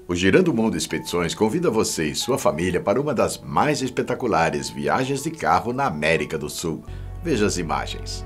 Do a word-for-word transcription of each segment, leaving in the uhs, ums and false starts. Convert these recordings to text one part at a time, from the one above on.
O Girando o Mundo Expedições convida você e sua família para uma das mais espetaculares viagens de carro na América do Sul. Veja as imagens.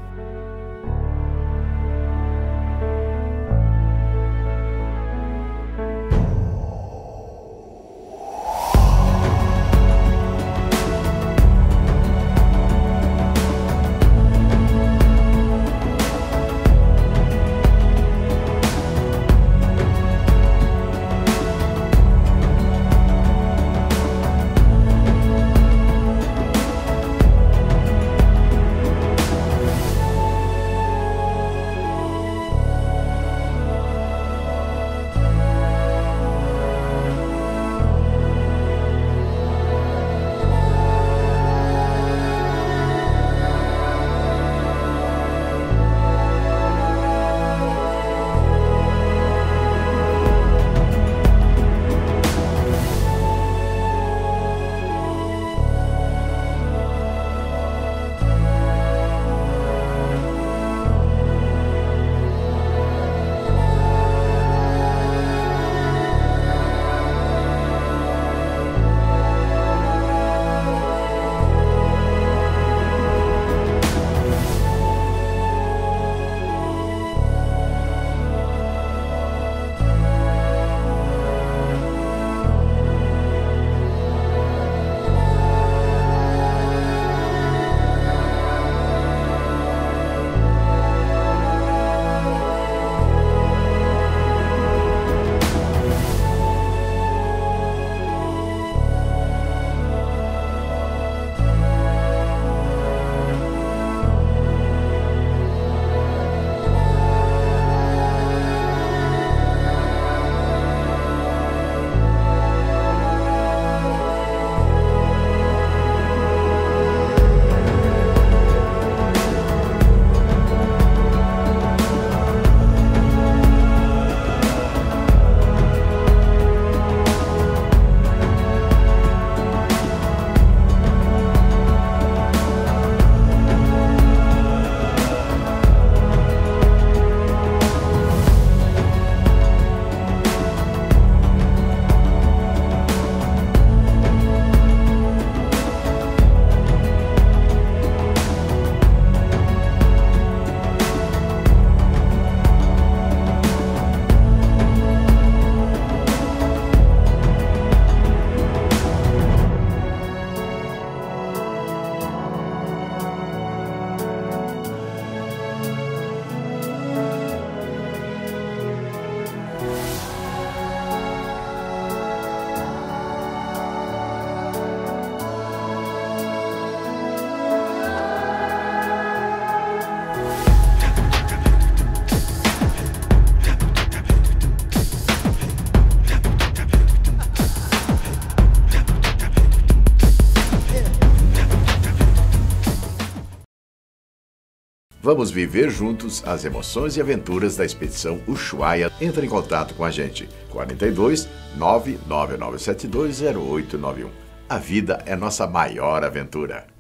Vamos viver juntos as emoções e aventuras da expedição Ushuaia. Entre em contato com a gente. quarenta e dois, nove nove nove sete dois zero oito nove um. A vida é nossa maior aventura.